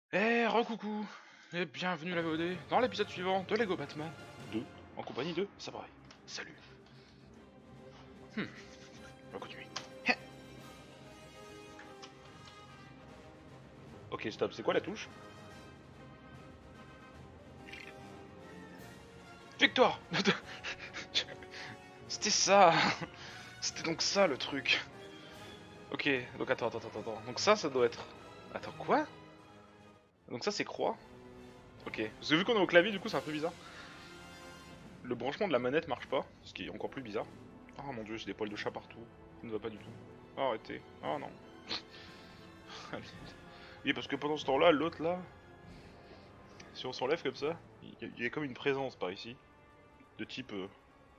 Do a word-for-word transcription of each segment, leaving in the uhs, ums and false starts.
Eh, recoucou et bienvenue la V O D dans l'épisode suivant de Lego Batman deux en compagnie de Samurai. Salut. Hmm, on va continuer. Heh. Ok, stop, c'est quoi la touche? Victoire. C'était ça. C'était donc ça le truc. Ok, donc attends, attends, attends, attends. Donc ça, ça doit être... Attends, quoi? Donc ça, c'est croix? Ok, parce que vu qu'on est au clavier, du coup, c'est un peu bizarre. Le branchement de la manette marche pas, ce qui est encore plus bizarre. Oh mon dieu, j'ai des poils de chat partout. Ça ne va pas du tout. Oh, arrêtez. Oh non. Oui, parce que pendant ce temps-là, l'autre là, si on s'enlève comme ça, il y, a, il y a comme une présence par ici. De type... euh,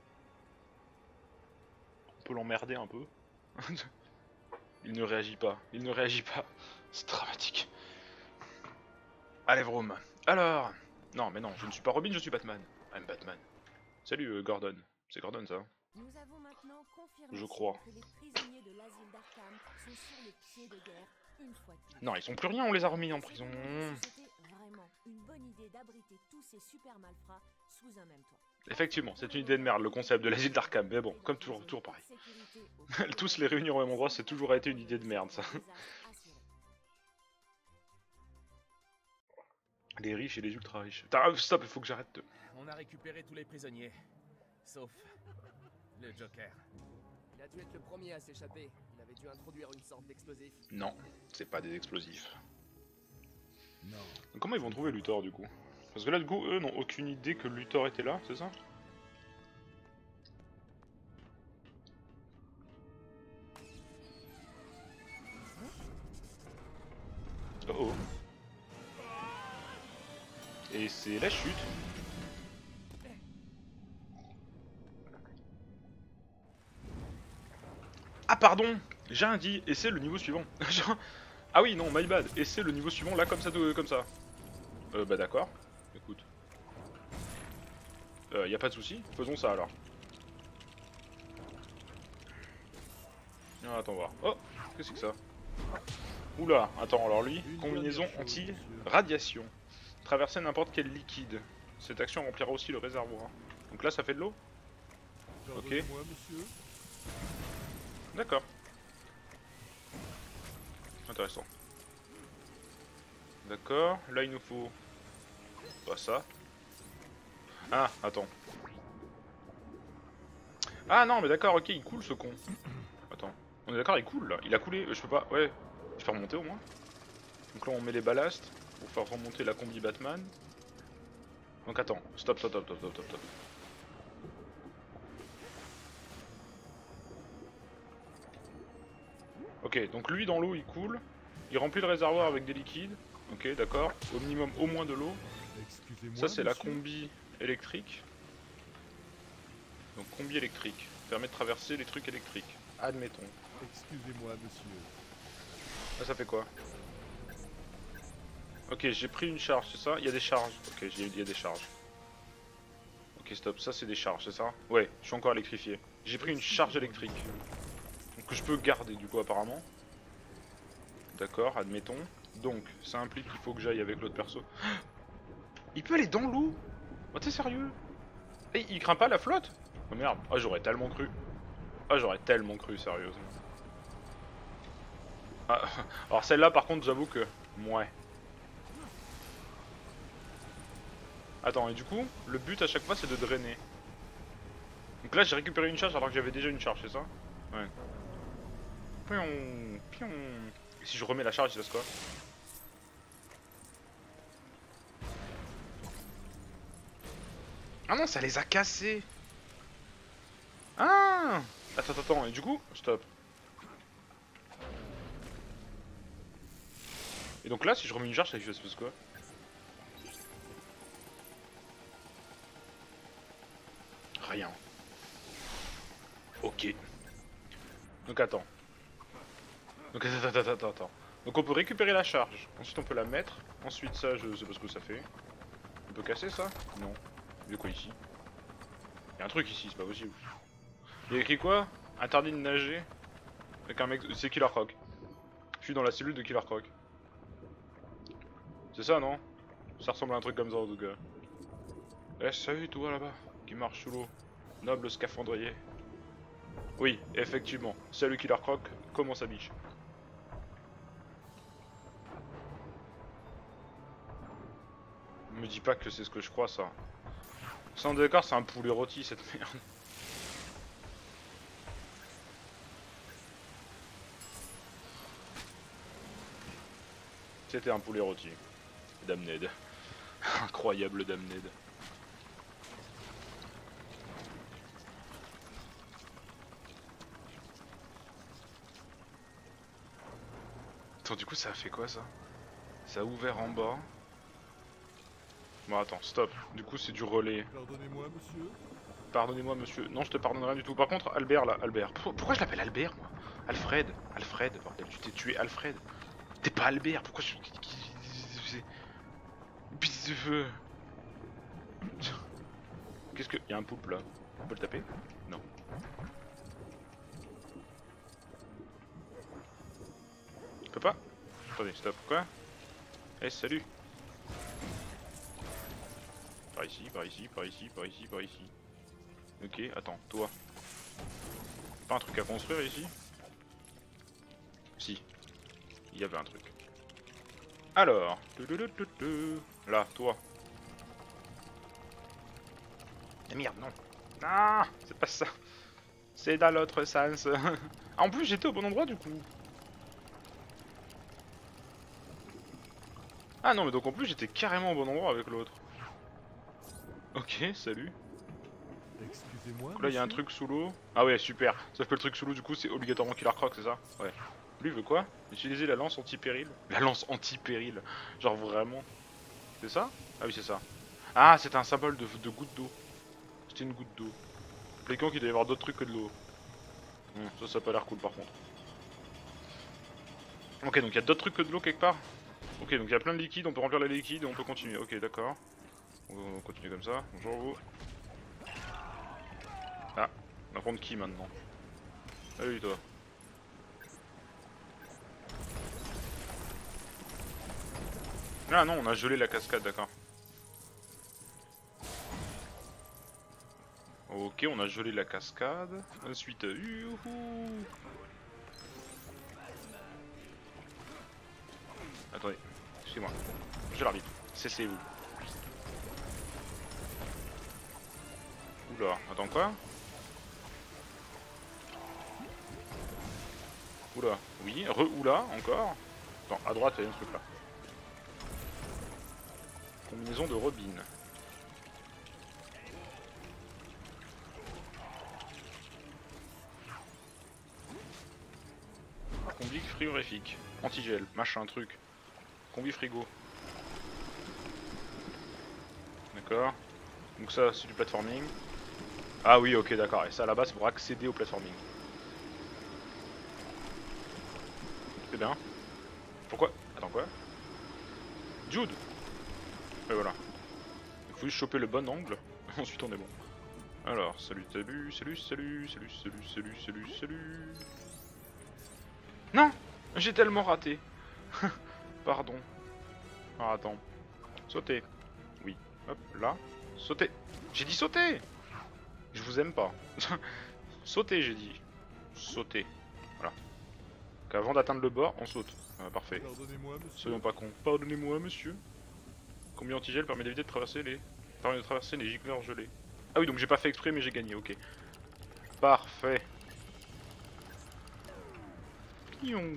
on peut l'emmerder un peu. Il ne réagit pas. Il ne réagit pas. C'est dramatique. Allez, Vroom. Alors... Non, mais non, je ne suis pas Robin, je suis Batman. I'm Batman. Salut, euh, Gordon. C'est Gordon, ça. Nous avons maintenant Je confirmation crois. que les prisonniers de l'asile d'Arkham sont sur le pied de guerre une fois de plus. Non, ils sont plus rien, on les a remis en prison. C'était vraiment une bonne idée d'abriter tous ces super malfrats sous un même toit. Effectivement, c'est une idée de merde, le concept de l'asile d'Arkham. Mais bon, comme toujours, toujours pareil. Tous les réunir au même endroit, c'est toujours été une idée de merde, ça. Les riches et les ultra riches. Ah, stop, il faut que j'arrête de... On a récupéré tous les prisonniers, sauf le Joker. Il a dû être le premier à s'échapper. Il avait dû introduire une sorte d'explosif. Non, c'est pas des explosifs. Non. Donc comment ils vont trouver Luthor du coup? Parce que là du coup, eux n'ont aucune idée que Luthor était là, c'est ça? Oh oh. Et c'est la chute. Ah pardon, j'ai un dit, et c'est le niveau suivant. Ah oui non, my bad, et c'est le niveau suivant là comme ça, de, comme ça. Euh bah d'accord, écoute. Euh, y a pas de souci, faisons ça alors. Ah, attends voir. Oh, qu'est-ce que c'est que ça? Oula, attends, alors lui, combinaison anti-radiation. Traverser n'importe quel liquide. Cette action remplira aussi le réservoir. Donc là, ça fait de l'eau? Ok. D'accord. Intéressant. D'accord, là il nous faut... Pas ça. Ah, attends. Ah non, mais d'accord, ok, il coule ce con. Attends. On est d'accord, il coule là. Il a coulé, je peux pas... Ouais. Je peux faire remonter au moins. Donc là on met les ballasts pour faire remonter la combi Batman. Donc attends, stop, stop, stop, stop, stop, stop, stop. Ok, donc lui dans l'eau il coule, il remplit le réservoir avec des liquides. Ok, d'accord, au minimum au moins de l'eau. Ça c'est la combi électrique. Donc combi électrique, permet de traverser les trucs électriques. Admettons. Excusez-moi, monsieur. Là ça fait quoi? Ok, j'ai pris une charge, c'est ça? Il y a des charges. Ok, il y a des charges. Ok, stop, ça c'est des charges, c'est ça? Ouais, je suis encore électrifié. J'ai pris une charge électrique. Donc que je peux garder du coup apparemment. D'accord, admettons. Donc, ça implique qu'il faut que j'aille avec l'autre perso. Il peut aller dans l'eau? Oh, t'es sérieux? Et il craint pas la flotte? Oh merde, ah j'aurais tellement cru. Ah j'aurais tellement cru, sérieusement. Ah, alors celle-là par contre j'avoue que... Ouais. Attends, et du coup, le but à chaque fois c'est de drainer. Donc là j'ai récupéré une charge alors que j'avais déjà une charge, c'est ça? Ouais. Pion, pion. Et si je remets la charge, il se passe quoi? Ah non, ça les a cassés. Ah. Attends, attends, attends, et du coup, stop. Et donc là, si je remets une charge, ça lui se passe quoi? Rien. Ok. Donc attends. Donc attends, attends, attends, attends. Donc on peut récupérer la charge. Ensuite on peut la mettre. Ensuite ça, je sais pas ce que ça fait. On peut casser ça? Non. Il y a quoi ici? Il y a un truc ici, c'est pas possible. Il y a écrit quoi? Interdit de nager. Avec un mec... C'est Killer Croc. Je suis dans la cellule de Killer Croc. C'est ça, non? Ça ressemble à un truc comme ça en tout cas. Eh salut toi là-bas, qui marche sous l'eau. Noble scaphandrier. Oui, effectivement. Salut Killer Croc, comment ça biche? Me dis pas que c'est ce que je crois ça. Sans décor, c'est un poulet rôti cette merde. C'était un poulet rôti. Damned. Incroyable Damned. Attends, du coup ça a fait quoi ça? Ça a ouvert en bas. Bon attends, stop. Du coup c'est du relais. Pardonnez-moi, monsieur. Pardonnez-moi monsieur. Non, je te pardonnerai rien du tout. Par contre, Albert là, Albert. Pourquoi, pourquoi je l'appelle Albert moi? Alfred. Alfred, bordel, tu t'es tué Alfred. T'es pas Albert, pourquoi je... Pisse de feu. Qu'est-ce que... Y'a un poulpe là. On peut le taper? Non. Je peux pas? Attendez, stop. Quoi? Eh, salut. Par ici, par ici, par ici, par ici, par ici. Ok, attends, toi. Pas un truc à construire ici? Si. Il y avait un truc. Alors. Là, toi. Ah merde, non. Ah, c'est pas ça. C'est dans l'autre sens. En plus, j'étais au bon endroit du coup. Ah non, mais donc en plus, j'étais carrément au bon endroit avec l'autre. Ok, salut. Excusez-moi. Là, il y a un truc sous l'eau. Ah ouais, super. Sauf que le truc sous l'eau, du coup, c'est obligatoirement Killer Croc, c'est ça? Ouais. Lui veut quoi? Utiliser la lance anti-péril. La lance anti-péril. Genre vraiment. C'est ça? Ah oui, c'est ça. Ah, c'est un symbole de, de goutte d'eau. C'était une goutte d'eau. Impliquant qu'il doit y avoir d'autres trucs que de l'eau. Hum, ça, ça a pas l'air cool par contre. Ok, donc il y a d'autres trucs que de l'eau quelque part. Ok, donc il y a plein de liquide, on peut remplir les liquides et on peut continuer. Ok, d'accord. On va continuer comme ça. Bonjour vous. Ah, on va prendre qui maintenant? Salut toi. Ah non, on a gelé la cascade, d'accord. Ok, on a gelé la cascade. Ensuite, youhou. Attendez, excusez-moi. Je l'arbitre. Cessez-vous. Oula, attends quoi? Oula, oui, re-oula, encore. Attends, à droite, il y a un truc là. Combinaison de Robin. Combi frigorifique. Antigel, machin, truc. Combi frigo. D'accord. Donc ça, c'est du platforming. Ah oui, ok, d'accord. Et ça, là-bas, c'est pour accéder au platforming. C'est bien. Pourquoi? Attends, quoi? Jude! Et voilà. Il faut juste choper le bon angle. Ensuite, on est bon. Alors, salut, salut, salut, salut, salut, salut, salut, salut, salut. Non! J'ai tellement raté. Pardon. Ah, attends. Sauter. Oui. Hop, là. Sauter. J'ai dit sauter! Je vous aime pas. Sauter, j'ai dit. Sauter. Voilà. Qu'avant d'atteindre le bord, on saute. Ah, parfait. Pardonnez-moi, monsieur. Soyons pas cons. Pardonnez-moi, monsieur. Combien antigel permet d'éviter de traverser les... permet de traverser les gicleurs gelés. Ah oui, donc j'ai pas fait exprès, mais j'ai gagné, ok. Parfait. Pion.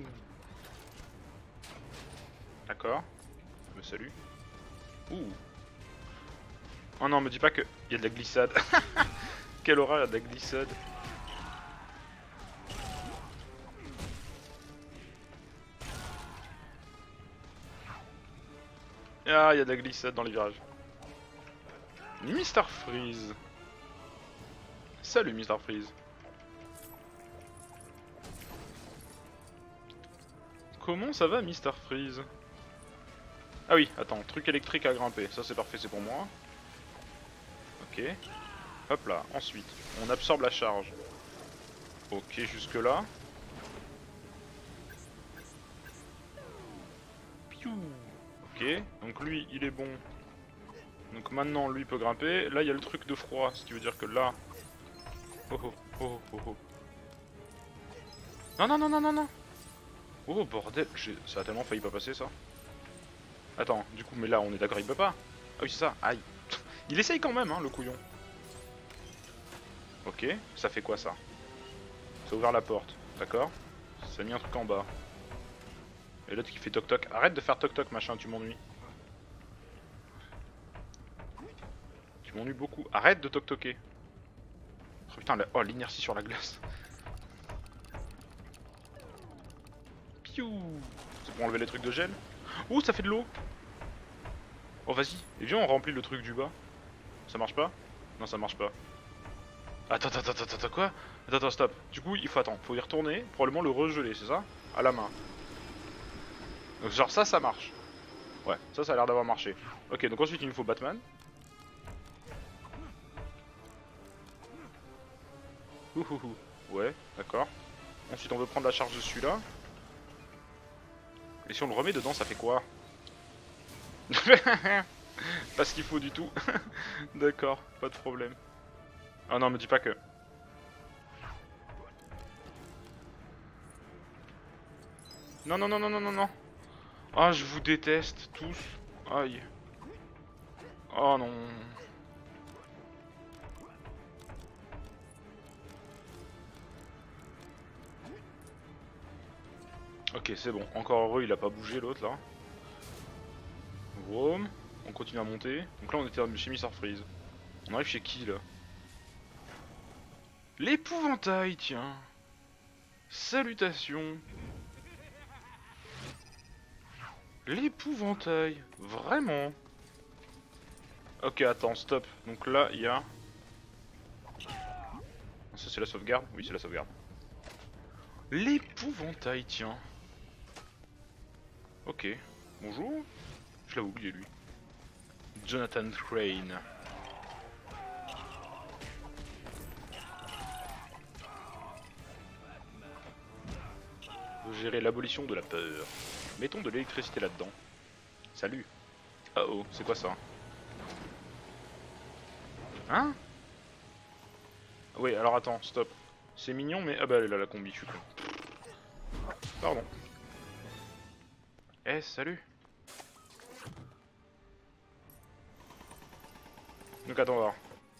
D'accord. Me salue. Ouh. Oh non, me dis pas que il y a de la glissade. Quelle horreur, il y a de la glissade. Ah, il y a de la glissade dans les virages. Mister Freeze. Salut Mister Freeze. Comment ça va Mister Freeze? Ah oui, attends, truc électrique à grimper. Ça c'est parfait, c'est pour moi. Ok. Hop là, ensuite, on absorbe la charge. Ok, jusque là. Piou. Ok, donc lui il est bon. Donc maintenant lui peut grimper. Là il y a le truc de froid, ce qui veut dire que là... Oh oh oh oh oh. Non non non non non non. Oh bordel, ça a tellement failli pas passer ça. Attends, du coup mais là on est d'accord il peut pas. Ah oui c'est ça, aïe. Il essaye quand même hein le couillon. Ok, ça fait quoi ça? Ça a ouvert la porte, d'accord. Ça a mis un truc en bas. Et l'autre qui fait toc toc. Arrête de faire toc toc machin, tu m'ennuies. Tu m'ennuies beaucoup. Arrête de toc toquer. Oh putain, la... oh l'inertie sur la glace. Piou. C'est pour enlever les trucs de gel. Ouh, ça fait de l'eau. Oh vas-y, et viens on remplit le truc du bas. Ça marche pas? Non ça marche pas. Attends, attends, attends, attends, quoi? Attends, attends, stop. Du coup, il faut attendre, faut y retourner, probablement le regeler, c'est ça? À la main. Donc genre ça, ça marche. Ouais, ça, ça a l'air d'avoir marché. Ok, donc ensuite il nous faut Batman. Ouhouhou. Ouais, d'accord. Ensuite on veut prendre la charge de celui-là. Et si on le remet dedans, ça fait quoi? Pas ce qu'il faut du tout. D'accord, pas de problème. Ah non, me dis pas que... Non, non, non, non, non, non, non. Ah, je vous déteste tous. Aïe. Oh non. Ok, c'est bon. Encore heureux, il a pas bougé l'autre là. Vroom. On continue à monter. Donc là, on était chez mister Freeze. On arrive chez qui là? L'épouvantail, tiens. Salutations. L'épouvantail. Vraiment. Ok, attends, stop. Donc là, il y a... Ça, c'est la sauvegarde? Oui, c'est la sauvegarde. L'épouvantail, tiens. Ok. Bonjour. Je l'avais oublié, lui. Jonathan Crane. Gérer l'abolition de la peur. Mettons de l'électricité là-dedans. Salut. Oh oh, c'est quoi ça? Hein? Oui, alors attends, stop. C'est mignon, mais... Ah bah elle est là la combi, je suis con. Pardon. Eh, salut. Donc attends, on va voir.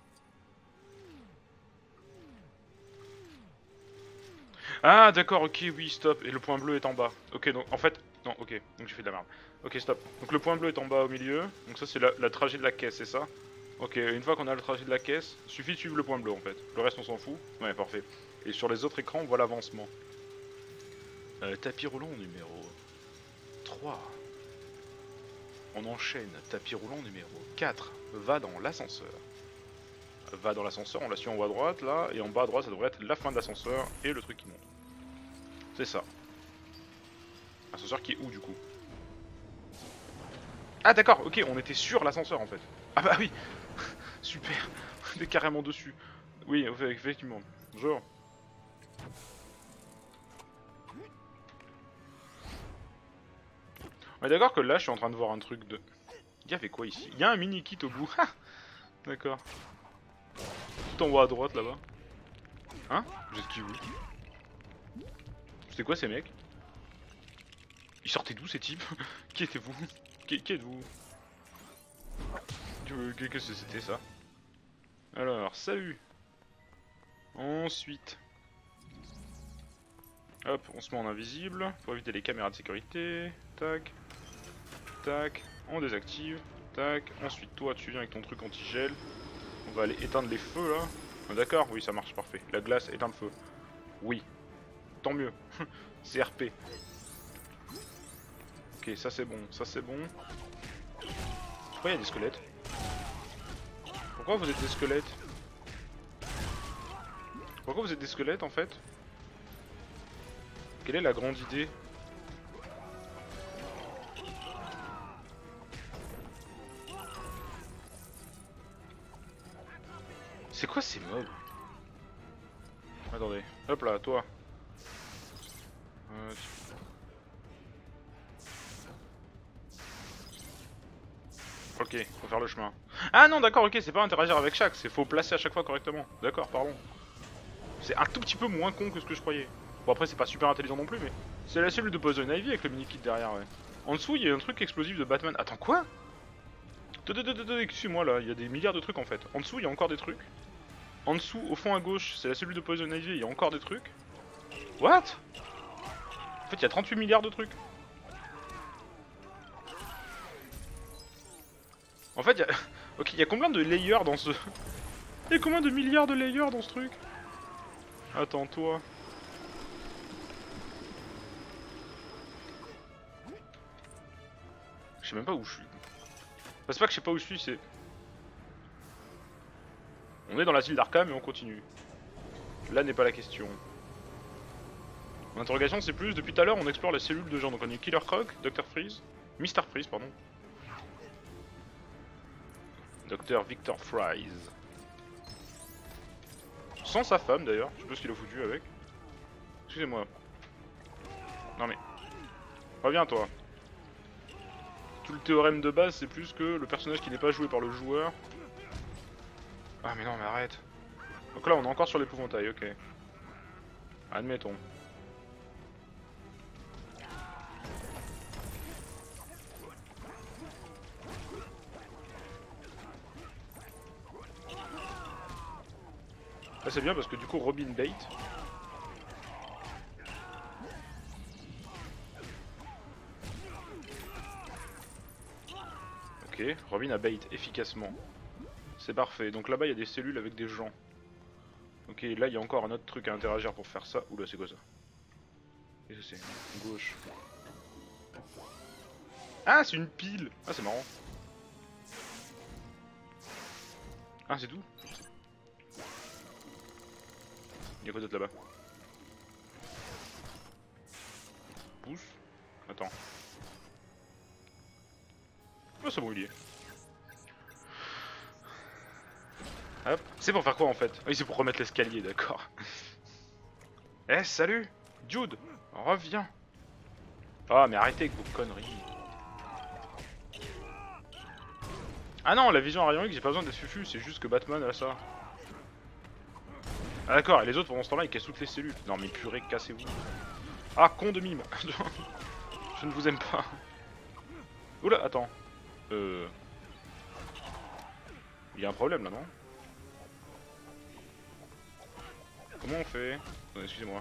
Ah d'accord, ok, oui, stop. Et le point bleu est en bas. Ok, donc en fait... Non, ok, donc j'ai fait de la merde. Ok, stop. Donc le point bleu est en bas au milieu. Donc ça c'est la, la trajet de la caisse, c'est ça? Ok, une fois qu'on a le trajet de la caisse, suffit de suivre le point bleu en fait. Le reste on s'en fout. Ouais, parfait. Et sur les autres écrans, on voit l'avancement. Euh, tapis roulant numéro trois. On enchaîne. Tapis roulant numéro quatre. Va dans l'ascenseur. Va dans l'ascenseur, on l'a su en haut à droite là. Et en bas à droite, ça devrait être la fin de l'ascenseur et le truc qui monte. C'est ça. Ascenseur qui est où du coup? Ah d'accord, ok, on était sur l'ascenseur en fait. Ah bah oui. Super, on est carrément dessus. Oui, effectivement. Bonjour. On est d'accord que là je suis en train de voir un truc de... Il y avait quoi ici? Il y a un mini kit au bout. D'accord. Tout en haut à droite là-bas. Hein? Vous êtes qui vous? C'était quoi ces mecs? Ils sortaient d'où ces types? Qui étiez-vous? Qui, qui êtes-vous? Qu'est-ce que c'était ça? Alors, salut. Ensuite. Hop, on se met en invisible pour éviter les caméras de sécurité. Tac. Tac. On désactive. Tac. Ensuite, toi, tu viens avec ton truc anti-gel. On va aller éteindre les feux là. Ah, d'accord, oui, ça marche, parfait. La glace éteint le feu. Oui. Tant mieux. C'est R P. Ok, ça c'est bon, ça c'est bon. Pourquoi il y a des squelettes? Pourquoi vous êtes des squelettes? Pourquoi vous êtes des squelettes en fait? Quelle est la grande idée? C'est quoi ces mobs? Attendez, hop là, toi. Euh... Ok, faut faire le chemin. Ah non, d'accord, ok, c'est pas interagir avec chaque, c'est faut placer à chaque fois correctement. D'accord, pardon. C'est un tout petit peu moins con que ce que je croyais. Bon, après, c'est pas super intelligent non plus, mais c'est la cellule de Poison Ivy avec le mini-kit derrière, ouais. En dessous, il y a un truc explosif de Batman. Attends, quoi? Excuse-moi là, il y a des milliards de trucs en fait. En dessous, il y a encore des trucs. En dessous, au fond à gauche, c'est la cellule de Poison Ivy, il y a encore des trucs. What? En fait, il y a trente-huit milliards de trucs. En fait, il y a... Ok, il y a combien de layers dans ce... Il y a combien de milliards de layers dans ce truc? Attends, toi... Je sais même pas où je suis. Enfin, c'est pas que je sais pas où je suis, c'est... On est dans l'asile d'Arkham et on continue. Là n'est pas la question. Mon interrogation c'est plus, depuis tout à l'heure on explore les cellules de gens. Donc on a eu Killer Croc, Docteur Freeze, Mister Freeze pardon. Docteur Victor Freeze. Sans sa femme d'ailleurs, je sais pas ce qu'il a foutu avec. Excusez-moi. Non mais... Reviens toi. Tout le théorème de base c'est plus que le personnage qui n'est pas joué par le joueur. Ah mais non mais arrête. Donc là on est encore sur l'épouvantail, ok. Admettons. Là c'est bien parce que du coup Robin bait. Ok, Robin a bait efficacement. C'est parfait, donc là-bas il y a des cellules avec des gens. Ok, là il y a encore un autre truc à interagir pour faire ça. Oula, c'est quoi ça? Qu'est-ce que c'est? Gauche. Ah, c'est une pile! Ah, c'est marrant. Ah, c'est tout? Il y a quoi d'autre là-bas? Pousse. Attends. Oh, c'est bon, il y est. Hop. C'est pour faire quoi en fait? Oui, c'est pour remettre l'escalier, d'accord. Eh, salut Jude, reviens. Ah, mais arrêtez avec vos conneries. Ah non, la vision à rayon X, j'ai pas besoin d'être fufu, c'est juste que Batman a ça. Ah d'accord, et les autres pendant ce temps-là, ils cassent toutes les cellules. Non mais purée, cassez-vous. Ah, con de mime. Je ne vous aime pas. Oula, attends. Euh... Il y a un problème là, non? Comment on fait? Oh, excusez-moi.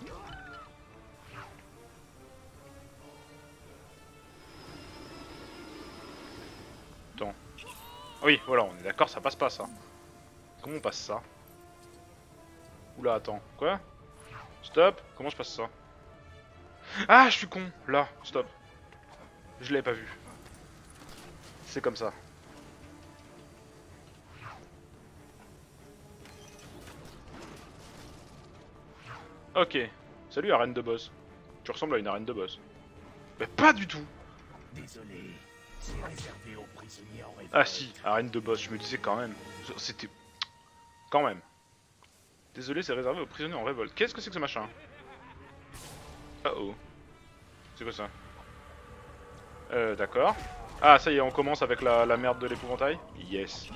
Attends. Oui, voilà, on est d'accord, ça passe pas ça. Comment on passe ça? Oula, attends. Quoi? Stop. Comment je passe ça? Ah, je suis con. Là, stop. Je l'avais pas vu. C'est comme ça. Ok. Salut arène de boss. Tu ressembles à une arène de boss. Mais pas du tout. Désolé, c'est réservé aux prisonniers en révolte. Ah si, arène de boss, je me disais quand même. C'était... Quand même. Désolé, c'est réservé aux prisonniers en révolte. Qu'est-ce que c'est que ce machin? Oh oh. C'est quoi ça? Euh, d'accord. Ah, ça y est, on commence avec la, la merde de l'épouvantail. Yes.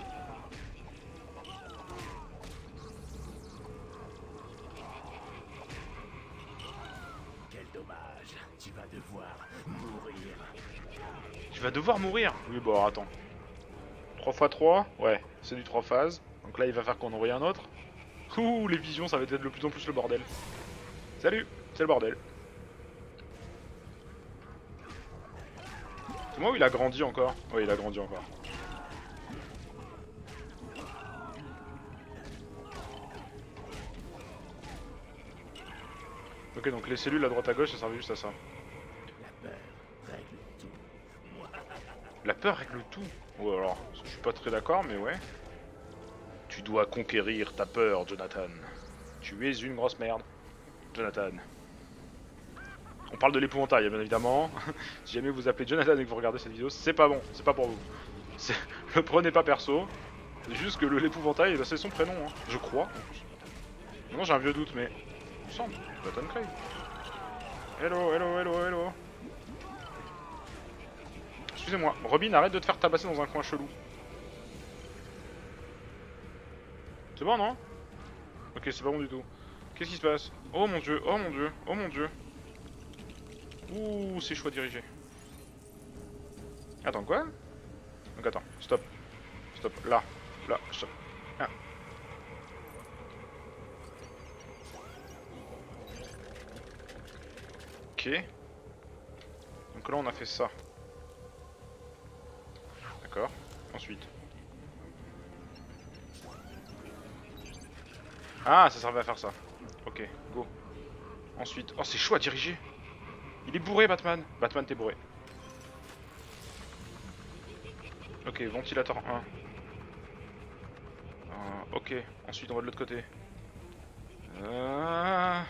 Quel dommage, tu vas devoir mourir. Tu vas devoir mourir? Oui, bon, alors, attends. trois fois trois? Ouais, c'est du trois phases. Donc là, il va faire qu'on envoie un autre. Ouh, les visions, ça va être de plus en plus le bordel. Salut, c'est le bordel. C'est moi ou il a grandi encore? Oui, il a grandi encore. Ok, donc les cellules à droite à gauche, ça servait juste à ça. La peur règle tout. La peur règle tout? Ouais, alors, je suis pas très d'accord, mais ouais. Tu dois conquérir ta peur, Jonathan. Tu es une grosse merde, Jonathan. On parle de l'épouvantail, bien évidemment. Si jamais vous appelez Jonathan et que vous regardez cette vidéo, c'est pas bon, c'est pas pour vous. Le prenez pas perso. C'est juste que l'épouvantail, c'est son prénom, hein. Je crois. Non, j'ai un vieux doute, mais... Il me semble, Jonathan Craig. Hello, hello, hello, hello. Excusez-moi, Robin, arrête de te faire tabasser dans un coin chelou. C'est bon, non? Ok, c'est pas bon du tout. Qu'est-ce qui se passe? Oh mon dieu, oh mon dieu, oh mon dieu. Ouh, c'est chaud à diriger. Attends, quoi? Donc attends, stop. Stop, là, là, stop. Ah. Ok. Donc là on a fait ça. D'accord. Ensuite. Ah, ça servait à faire ça. Ok, go. Ensuite. Oh, c'est chaud à diriger. Il est bourré, Batman. Batman, t'es bourré. Ok, ventilateur un. Euh, ok, ensuite on va de l'autre côté. Euh...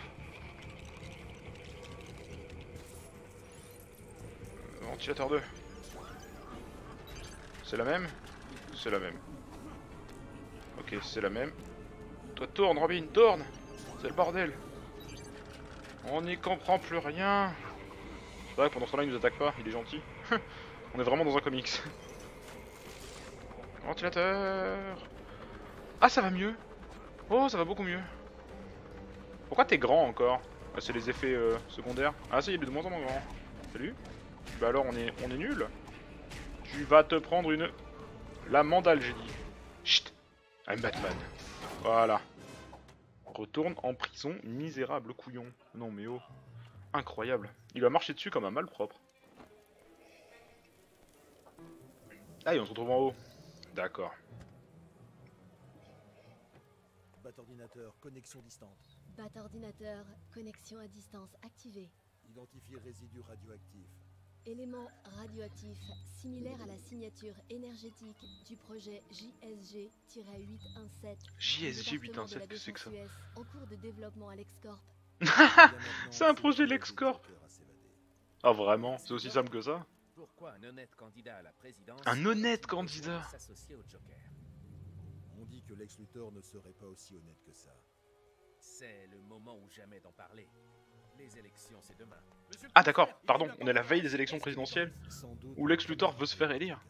Ventilateur deux. C'est la même? C'est la même. Ok, c'est la même. Toi tourne, Robin, tourne. C'est le bordel. On n'y comprend plus rien. C'est vrai que pendant ce temps-là il nous attaque pas, il est gentil. On est vraiment dans un comics. Ventilateur. Ah, ça va mieux. Oh, ça va beaucoup mieux. Pourquoi t'es grand encore? Ah, c'est les effets euh, secondaires. Ah si, il est de moins en moins grand. Salut. Bah alors on est on est nul. Tu vas te prendre une... La mandale, j'ai dit. Chut. I'm Batman. Voilà. Retourne en prison, misérable couillon. Non mais oh. Incroyable. Il va marcher dessus comme un malpropre. Ah, et on se retrouve en haut. D'accord. Bat ordinateur, connexion distante. Bat ordinateur, connexion à distance activée. Identifier résidu radioactif. Élément radioactif similaire à la signature énergétique du projet J S G huit un sept. J S G huit un sept, qu'est-ce que c'est que ça? En cours de développement à LexCorp. C'est un projet LexCorp. Ah vraiment? C'est aussi simple que ça? Pourquoi un honnête candidat à la présidence Un honnête candidat s'associer au Joker? On dit que Lex Luthor ne serait pas aussi honnête que ça. C'est le moment ou jamais d'en parler. Les élections, c'est demain. Ah d'accord, pardon, on est la veille des élections présidentielles où Lex Luthor veut se faire élire.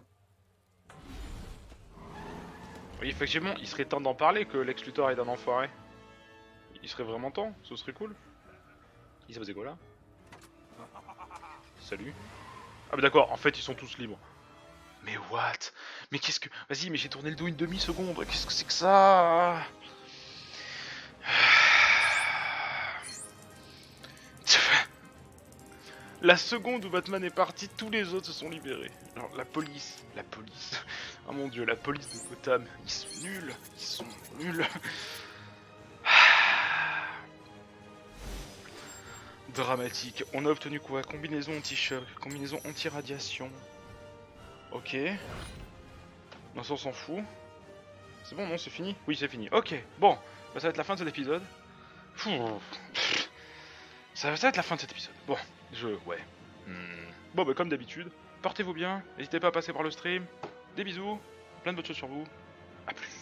Oui, effectivement, il serait temps d'en parler que Lex Luthor est un enfoiré. Il serait vraiment temps, ce serait cool. Il s'est passé quoi là? Salut. Ah bah d'accord, en fait ils sont tous libres. Mais what? Mais qu'est-ce que... Vas-y, mais j'ai tourné le dos une demi-seconde, qu'est-ce que c'est que ça? La seconde où Batman est parti, tous les autres se sont libérés. Alors la police, la police... Oh mon dieu, la police de Gotham, ils sont nuls, ils sont nuls. Dramatique. On a obtenu quoi? Combinaison anti-choc, combinaison anti-radiation. Ok. Non, ça on s'en fout. C'est bon, non, c'est fini? Oui, c'est fini. Ok, bon, bah, ça va être la fin de cet épisode. Pouh. Ça va être la fin de cet épisode. Bon, je... ouais. Hmm. Bon, bah comme d'habitude, portez-vous bien. N'hésitez pas à passer par le stream. Des bisous. Plein de bonnes choses sur vous. A plus.